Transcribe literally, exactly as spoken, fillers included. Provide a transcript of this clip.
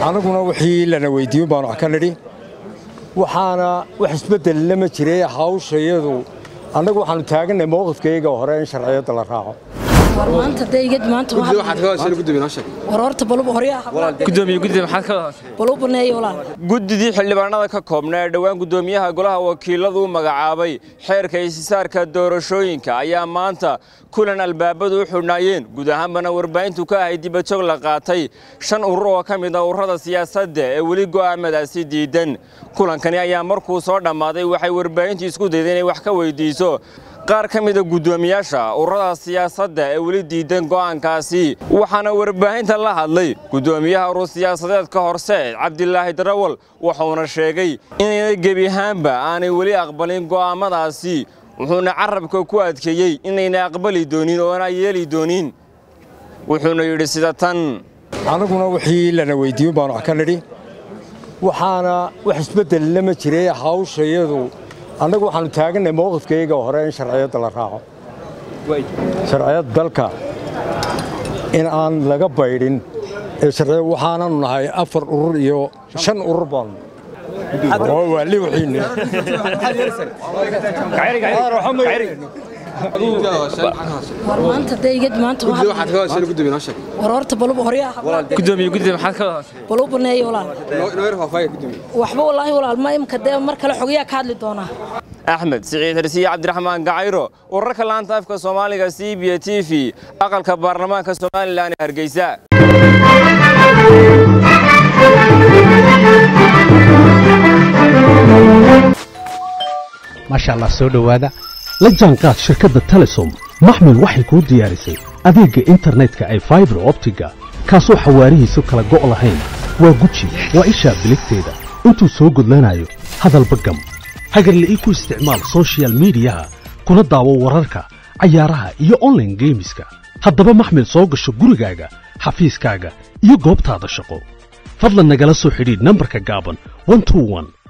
anaguna wixii lana weydiiyo baan wax ka nidhi waxaana wax isbedel lama jiray hawshayadu anagu waxaanu taaganay mowqifkayga hore in sharciyada la raaco maanta deegad maanta waxaad ka hadashay gudoomiye noo sheeg wararta balub horiya gudoomiye gudoomiye maxaad ka hadashay balub baneey walaal gudidii xildhibaanada ka koobnaa dhawaan gudoomiyaha golaha wakiiladu magacaabay xeerka isisaarka doorashooyinka ayaa maanta kulan albaabadu u xidhnaayeen guud ahaanna warbaahintu ka ahayd dibadjoog la qaatay shan urur oo ka mid ah ururada siyaasadda ee weli go'aamadaasi diidan kulankani ayaa markuu soo dhamaaday waxay warbaahintu isku dayday inay wax ka weydiiso qaar ka mid ah gudoomiyaasha ururada siyaasadda ee weli diidan go'aankaasi waxaana warbaahinta la hadlay gudoomiyaha urur siyaasadeedka Horseed Cabdilaahi Darawal wuxuuna sheegay in gebi ahaanba aanay weli aqbalin go'aamadaasi wuxuuna carabka ku adkeeyay inayna aqbali doonin oo aan yeeli doonin wuxuuna yiri sida tan anaguna wixii lana weydiiyo baan wax ka nidhi waxaana wax isbedel lama jiray hawshayadu anagu waxaanu taaganay mowqifkayga hore in sharciyada la raaco sharciyada dalka in aan laga baydhin ee sharciyada waxaanu nahay afar urur iyo shan urur baan oo wali wixii maanta deegad maanta waxaad ka hadashay gudoomiye noo sheeg wararta balub horiya gudoomiye gudoomiye maxaad ka hadashay balub baneey walaal noo yar faafay gudoomiye waxba wallahi walaal ma imka de mar kale xogiya ka hadli doona أحمد سعيد هرسي عبد الرحمن قعيرو ورك الآن تافك الصومالي سي بي تي في أقل كبرلمان كالصومالي لاني هرقيساء ما شاء الله سودو هذا لجانقات شركة تلسوم محمل وحي كود ديارسي أذيق إنترنت كأي فايبر أوبتيكا كاسو حواريه سوكلا قوغلهين وقوتشي وإشاب بلكتيدا انتو سوقود لنايو هذا البقم hagar la iku isticmaal social media kuna daawo wararka ciyaaraha iyo online gameska haddaba maxmil soo gasho gurigaaga xafiiskaaga iyo goobtaada shaqo fadlan nagala soo xidhiidh nambarka gaaban one two one